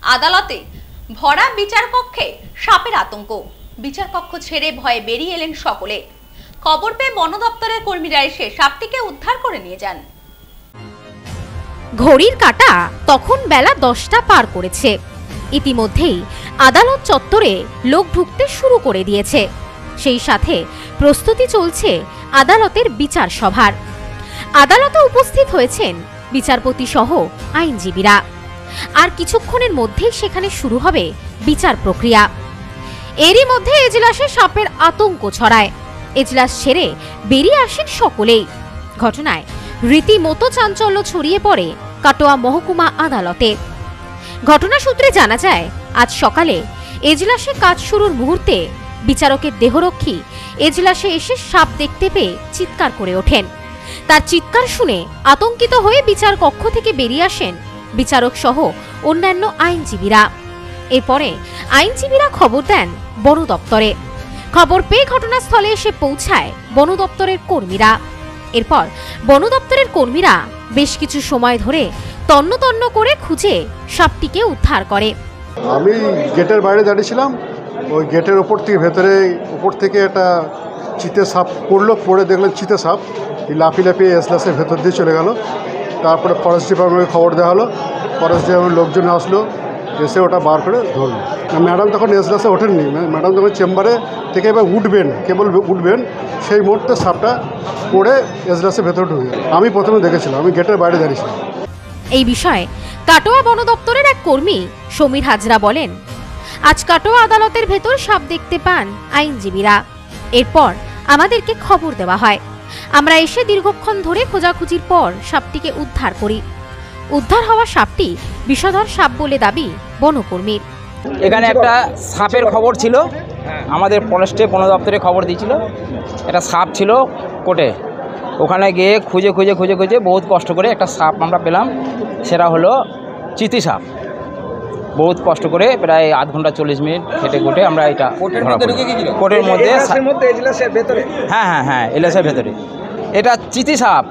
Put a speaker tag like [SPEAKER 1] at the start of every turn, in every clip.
[SPEAKER 1] আদালতে ভরা বিচার কক্ষে সাপের আতঙ্ক। বিচার কক্ষ ছেড়ে ভয়ে বেরিয়ে এলেন সকলে। খবর পেয়ে বন দপ্তরের কর্মীরা এসে সাপটিকে উদ্ধার করে নিয়ে যান।
[SPEAKER 2] ঘড়ির কাঁটা তখন বেলা 10টা পার করেছে। ইতিমধ্যেই আদালত চত্বরে লোক ঢুকতে শুরু করে দিয়েছে। সেই সাথে প্রস্তুতি চলছে আদালতের বিচার সভার। আদালতে উপস্থিত হয়েছেন বিচারপতি সহ আইনজীবীরা। আর কিছুক্ষণের মধ্যেই সেখানে শুরু হবে বিচার প্রক্রিয়া। এরই মধ্যে এজলাসে সাপের আতঙ্ক ছড়ায়। এজলাস ছেড়ে বেরিয়ে আসেন সকলেই। ঘটনায় রীতিমতো চাঞ্চল্য ছড়িয়ে পড়ে কাটোয়া মহকুমা আদালতে। ঘটনা সূত্রে জানা যায়, আজ সকালে এজলাসে কাজ শুরুর মুহূর্তে বিচারকের দেহরক্ষী এজলাসে এসে সাপ দেখতে পেয়ে চিৎকার করে ওঠেন। তার চিৎকার শুনে আতঙ্কিত হয়ে বিচার কক্ষ থেকে বেরিয়ে আসেন বিচারক সহ অন্যান্য আইনজীবীরা। এরপরে আইনজীবীরা খবর দেন বন দপ্তরে। খবর পেয়ে ঘটনাস্থলে এসে পৌঁছায় বন দপ্তরের কর্মীরা। এরপর বন দপ্তরের কর্মীরা বেশ কিছু সময় ধরে তন্ন তন্ন করে খুঁজে সাপটিকে উদ্ধার করে।
[SPEAKER 3] আমি গেটের বাইরে দাঁড়িয়েছিলাম। ওই গেটের উপর থেকে একটা চিতে সাপ পড়লো। পড়ে দেখলেন চিতে সাপ লাফিয়ে লাফিয়ে এজলাসের ভেতর দিয়ে চলে গেল। তারপরে ফরেস্ট ডিপার্টমেন্টকে খবর দেওয়া হলো। ফরেস্ট ডিপার্টমেন্ট লোকজন আসলো, এসে ওটা বার করে ধরলো। ম্যাডাম তখন এজলাসে ওঠেননি। ম্যাডাম তখন চেম্বারে থেকে এবার কেবল উঠবেন, সেই মুহূর্তে সাপটা পড়ে এজলাসের ভেতরে ঢুকে। আমি প্রথমে দেখেছিলাম, আমি গেটের বাইরে দাঁড়িয়েছিলাম।
[SPEAKER 2] এই বিষয়ে কাটোয়া বন দপ্তরের এক কর্মী সমীর হাজরা বলেন, আজ কাটোয়া আদালতের ভেতর সাপ দেখতে পান আইনজীবীরা। এরপর আমাদেরকে খবর দেওয়া হয়। আমরা এসে দীর্ঘক্ষণ ধরে খোঁজাখুঁজির পর সাপটিকে উদ্ধার করি। উদ্ধার হওয়া সাপটি বিষধর সাপ বলে দাবি বনকর্মীর।
[SPEAKER 4] এখানে একটা সাপের খবর ছিল, আমাদের ফরেস্টে বন দপ্তরে খবর দিয়েছিল। একটা সাপ ছিল কোটে। ওখানে গিয়ে খুঁজে বহুত কষ্ট করে একটা সাপ আমরা পেলাম। সেটা হলো চিতি সাপ। বহুত কষ্ট করে প্রায় আধ ঘন্টা 40 মিনিট হেঁটে ঘুটে আমরা এটা কোটের মধ্যে হ্যাঁ এজলাসের ভেতরে এটা চিতি সাপ।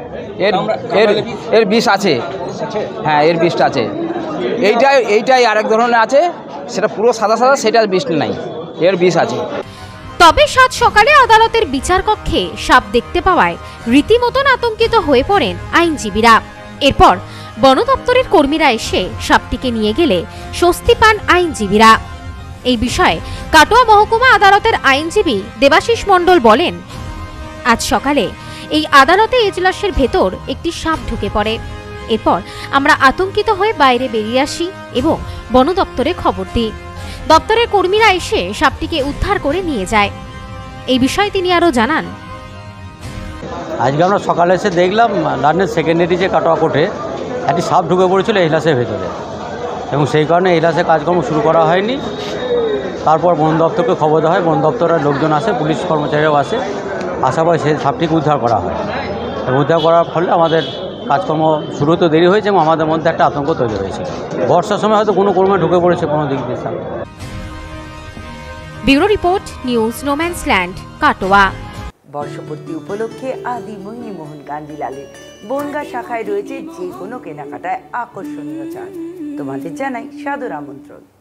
[SPEAKER 4] এর বিষ আছে। হ্যাঁ, এর বিষটা আছে। এইটাই আরেক ধরনের আছে, সেটা পুরো সাদা, সেটার বিষ নাই, এর বিষ আছে।
[SPEAKER 2] তবে সাত সকালে আদালতের বিচার কক্ষে সাপ দেখতে পাওয়ায় রীতিমতন আতঙ্কিত হয়ে পড়েন আইনজীবীরা। এরপর বন দপ্তরের কর্মীরা এসে সাপটিকে নিয়ে গেলে স্বস্তি পান আইনজীবীরা। এই বিষয়ে কাটোয়া মহকুমা আদালতের আইনজীবী দেবাশিস মণ্ডল বলেন, আজ সকালে এই আদালতে এজলাসের ভেতর একটি সাপ ঢুকে পড়ে। এরপর আমরা আতঙ্কিত হয়ে বাইরে বেরিয়ে আসি এবং বন দপ্তরে খবর দিই। দপ্তরের কর্মীরা এসে সাপটিকে উদ্ধার করে নিয়ে যায়। এই বিষয়ে তিনি আরও জানান,
[SPEAKER 5] আজকে আমরা সকালে এসে দেখলাম লার্নের সেকেন্ডারি যে কাটোয়া কোর্টে একটি সাপ ঢুকে পড়েছিল এজলাসের ভেতরে, এবং সেই কারণে এজলাসে কাজকর্ম শুরু করা হয়নি। তারপর বন দপ্তরকে খবর দেওয়া হয়, বন দপ্তরের লোকজন আসে, পুলিশ কর্মচারীরাও আসে। আসার পর সেই সাপটিকে উদ্ধার করা হয়। উদ্ধার করার ফলে আমাদের কাজকর্ম শুরু হতে দেরি হয়েছে এবং আমাদের মধ্যে একটা আতঙ্ক তৈরি হয়েছে। বর্ষার সময় হয়তো কোনো কর্মে ঢুকে পড়েছে কোনো দিক দিয়ে সাপ।
[SPEAKER 2] Bureau report, news no man's land, Katwa.
[SPEAKER 6] বর্ষপূর্তি উপলক্ষে আদি মোহিনীমোহন কান্দিলালের বনগাঁ শাখায় রয়েছে যে কোনো কেনাকাটায় আকর্ষণীয় ছাড়। তোমাদের জানাই সাদর আমন্ত্রণ।